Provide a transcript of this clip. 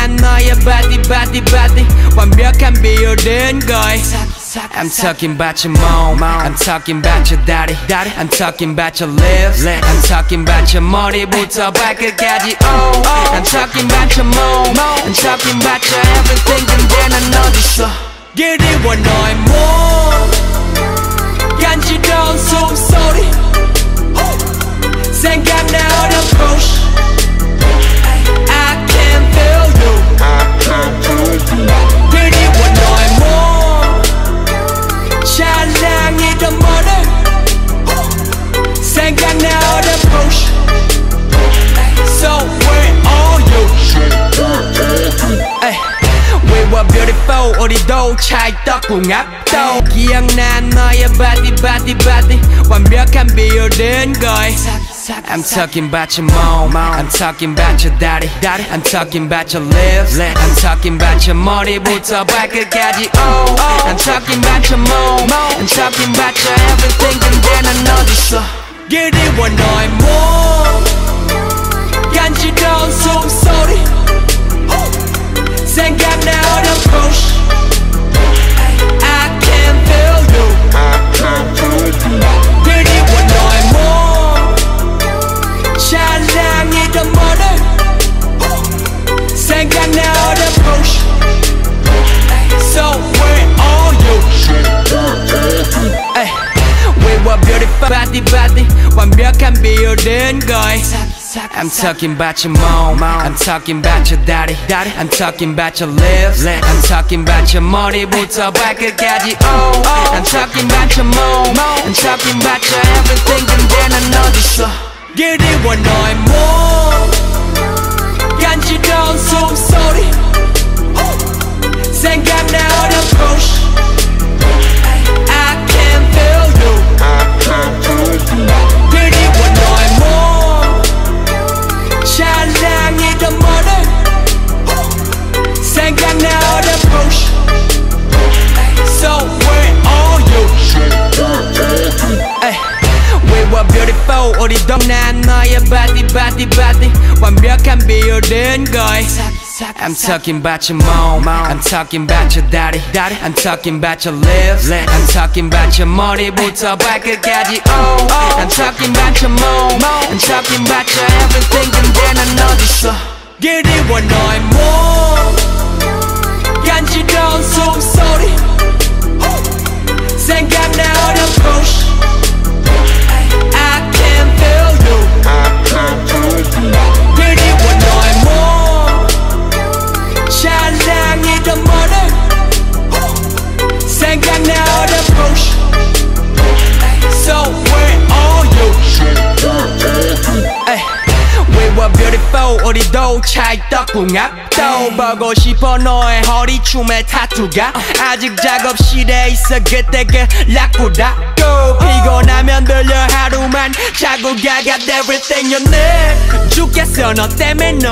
난 너의 body body body 완벽한 비율은 거의 I'm talking about your mom, I'm talking about your daddy, I'm talking about your lips, I'm talking about your 머리부터 발끝까지. Oh, I'm talking about your mom, I'm talking about your everything. 근데 난 어디서 그리워 너의 몸 간지러운 숨소리 생각나 어렴풋이 I can feel you 그리워 너의 몸 찰랑이던 머리 생각나 어렴풋이 So where are you? We were beautiful 우리도 찰떡궁 합도 기억나 너의 body body body 완벽한 비율은 거의 I'm talking about your mom, I'm talking about your daddy, I'm talking about your lips, I'm talking about your 머리부터 발끝까지. Oh, I'm talking about your mom, I'm talking about your everything. 근데 난 어디서 그리워 너의 몸 간지러운 숨소리 생각나 어렴풋이 I can feel you 그리워 너의 몸 찰랑이던 머리 생각나 어렴풋이 So where are you? We were beautiful body body 완벽한 비율은 거의 I'm talking about your mom, I'm talking about your daddy, I'm talking about your lips, I'm talking about your 머리부터 발끝까지. Oh, I'm talking about your mom, I'm talking about your everything. 근데 난 어디서 그리워 너의 몸 간지러운 숨소리 생각나 어렴풋이 I can feel you 그리워 너의 몸 찰랑이던 머리 생각나 어렴풋이 So where are you? We were beautiful 우리도 난 너의 body body body 완벽한 비율은 거의 I'm talking about your mom, I'm talking about your daddy, I'm talking about your lips, I'm talking about your 머리부터 발끝까지. Oh, I'm talking about your mom, I'm talking about your everything. 근데 난 어디서 그리워 너의 몸 간지러운 숨소리 생각나 어렴풋이 I can feel you 그리워 너의 몸 찰랑이던 머리 생각나 어렴풋이 So where are you? We were beautiful 우리도 찰떡궁 합도 보고 싶어 너의 허리춤에 타투가 아직 작업실에 있어 그때 그 락보다도 피곤하면 들려 하루만 자고 I got everything you need 죽겠어 너 때문에 너